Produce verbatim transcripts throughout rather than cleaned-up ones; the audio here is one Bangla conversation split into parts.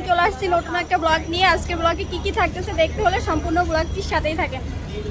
চলে আসছি নতুন একটা ব্লগ নিয়ে। আজকের ব্লগে কি কি থাকতেছে দেখতে হলে সম্পূর্ণ ব্লগটির সাথেই থাকেন।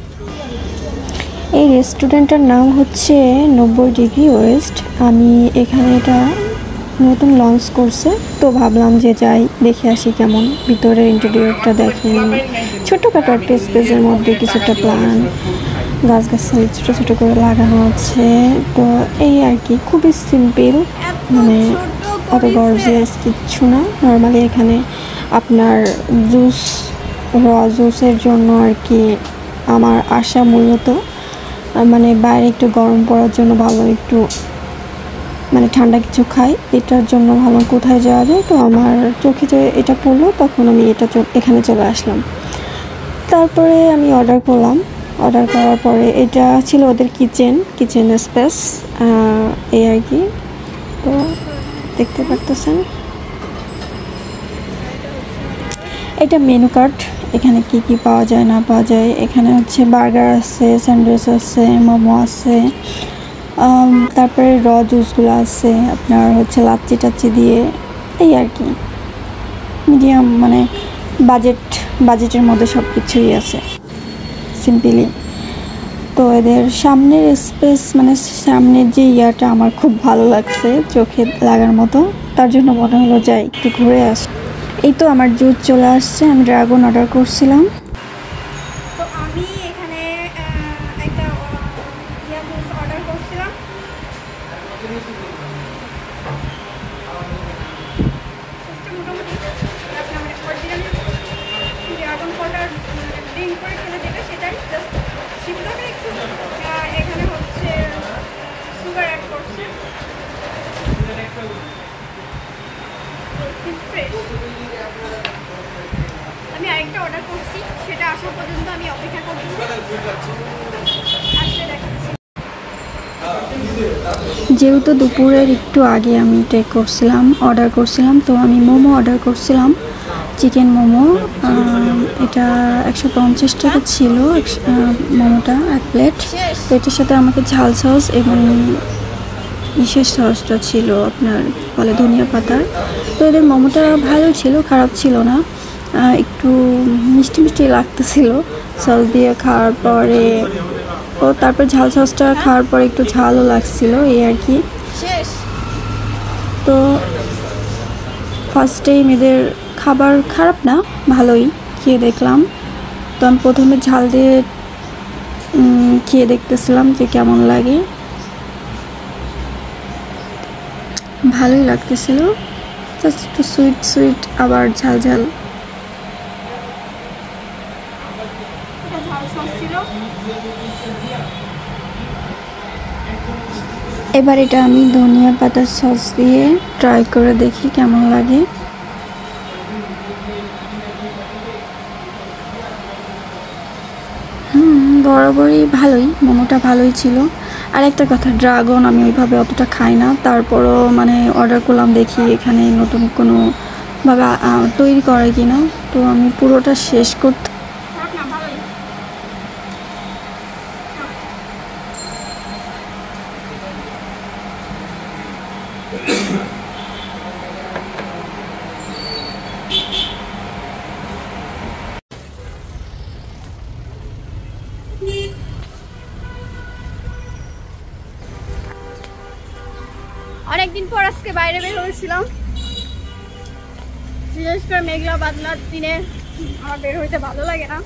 এই রেস্টুরেন্টটার নাম হচ্ছে নব্বই ডিগ্রি ওয়েস্ট। আমি এখানে এটা নতুন লঞ্চ করছে, তো ভাবলাম যে যাই দেখে আসি কেমন। ভিতরের ইন্টেরিয়রটা দেখেন, ছোটোখাটো একটা স্পেসের মধ্যে কিছুটা প্ল্যান গাছগাছালি ছোটো ছোটো করে লাগানো আছে। তো এই আর কি, খুবই সিম্পল, মানে অত গর্জিয়াস কিচ্ছু না। নর্মালি এখানে আপনার জুস, র জুসের জন্য আর কি আমার আশা মূলত, মানে বাইরে একটু গরম পড়ার জন্য ভালো, একটু মানে ঠান্ডা কিছু খাই, এটার জন্য ভালো কোথায় যাওয়া যায়। তো আমার চোখে যে এটা পড়লো তখন আমি এটা এখানে চলে আসলাম। তারপরে আমি অর্ডার করলাম। অর্ডার করার পরে এটা ছিল ওদের কিচেন কিচেন স্পেস এই আর কি। তো দেখতে পারতেছেন এটা মেনু কার্ড, এখানে কি কি পাওয়া যায় না পাওয়া যায়। এখানে হচ্ছে বার্গার আছে, স্যান্ডউইচ আছে, মোমো আছে, তারপরে র জুসগুলো আছে আপনার হচ্ছে লাচ্ছি টাচ্ছি দিয়ে, এই আর কি মিডিয়াম, মানে বাজেট বাজেটের মধ্যে সব কিছুই আছে সিম্পলি। তো এদের সামনের স্পেস, মানে সামনের যে ইয়াটা আমার খুব ভালো লাগছে, চোখে লাগার মতো, তার জন্য মনে হলো যাই একটু ঘুরে আস। এই তো আমার জুস চলে আসছে, আমি ড্রাগন অর্ডার করছিলাম। তো আমি এখানে একটা ইয়া জুস অর্ডার করছিলাম। মোটামুটি আপনার অরিজিনালি ড্রাগন ফলটা ড্রিঙ্ক করে খেলে যেটা সেটাই, জাস্ট সিদ্ধ করে একটু এখানে হচ্ছে সুগার অ্যাড করছে, ফ্রেশ। আমি আরেকটা অর্ডার করছি, সেটা আসা পর্যন্ত আমি অপেক্ষা করতেছি, আসলে দেখাচ্ছি। যেহেতু দুপুরের একটু আগে আমি টেক করছিলাম, অর্ডার করছিলাম, তো আমি মোমো অর্ডার করছিলাম, চিকেন মোমো। এটা একশো পঞ্চাশ টাকা ছিল মোমোটা, এক প্লেট। তো এটার সাথে আমাকে ঝাল সস এবং বিশেষ সসটা ছিল আপনার বলে ধনিয়া পাতার। তো এদের মোমোটা ভালো ছিল, খারাপ ছিল না, একটু মিষ্টি মিষ্টি লাগতেছিল সস দিয়ে খাওয়ার পরে। ও তারপর ঝাল সসটা খাওয়ার পরে একটু ঝালও লাগছিল, এই আর কি। তো ফার্স্ট টাইম এদের খাবার খারাপ না, ভালোই খেয়ে দেখলাম। তো আমি প্রথমে ঝাল দিয়ে খেয়ে দেখতেছিলাম যে কেমন লাগে, ভালোই লাগতেছিল, জাস্ট একটু সুইট সুইট আবার ঝাল ঝাল। এবার এটা আমি ধনিয়া পাতার সস দিয়ে ট্রাই করে দেখি কেমন লাগে। হুম বরাবরই ভালোই, মোমোটা ভালোই ছিল। আর একটা কথা, ড্রাগন আমি ওইভাবে অতটা খাই না, তারপরও মানে অর্ডার করলাম দেখি এখানে নতুন কোনো ভাবে তৈরি করে কিনা। তো আমি পুরোটা শেষ করতে অনেকদিন পর আজকে বাইরে বের হয়েছিলাম, বিশেষ করে মেঘলা বাদলার দিনে আমার বের হইতে ভালো লাগে না।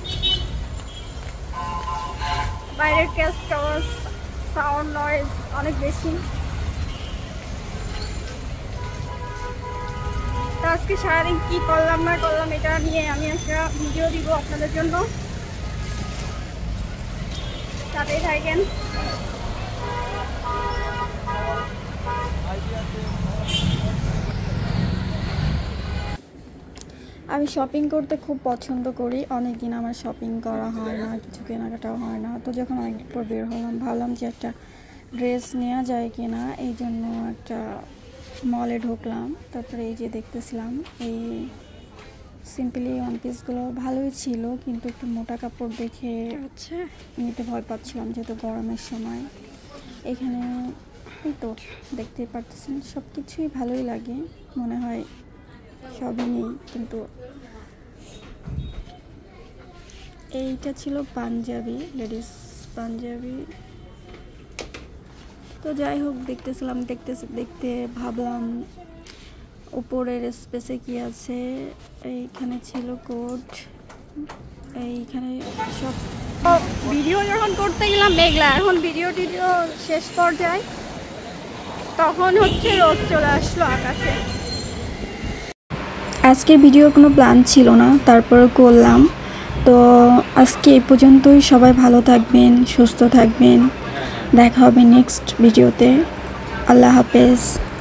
বাইরের ক্যাস্ট আওয়াজ, সাউন্ড নয়েজ অনেক বেশি। তো আজকে সারাদিন কি করলাম না করলাম এটা নিয়ে আমি একটা ভিডিও দিব আপনাদের জন্য, সাথেই থাকেন। আমি শপিং করতে খুব পছন্দ করি, অনেক দিন আমার শপিং করা হয় না, কিছু কেনাকাটাও হয় না। তো যখন অনেকদিন পর বের হলাম, ভাবলাম যে একটা ড্রেস নেওয়া যায় কিনা, এই জন্য একটা মলে ঢুকলাম। তারপরে এই যে দেখতেছিলাম এই সিম্পলি ওয়ান পিসগুলো ভালোই ছিল, কিন্তু একটু মোটা কাপড় দেখে হচ্ছে নিতে ভয় পাচ্ছিলাম, যেহেতু গরমের সময়। এখানে এই তো দেখতেই পারতেছেন সব কিছুই ভালোই লাগে, মনে হয় সবই নেই, কিন্তু এইটা ছিল পাঞ্জাবি, লেডিস পাঞ্জাবি। তো যাই হোক, দেখতেছিলাম, দেখতে দেখতে ভাবলাম উপরের স্পেসে কি আছে। এইখানে ছিল কোট, এইখানে সব। ভিডিও যখন করতে গেলাম মেঘলা, এখন ভিডিও টিডিও শেষ পর্যায়ে তখন হচ্ছে রোদ চলে আসলো আকাশে। আজকের ভিডিওর কোনো প্ল্যান ছিল না, তারপরে করলাম। তো আজকে এই পর্যন্তই। সবাই ভালো থাকবেন, সুস্থ থাকবেন, দেখা হবে নেক্সট ভিডিওতে। আল্লাহ হাফেজ।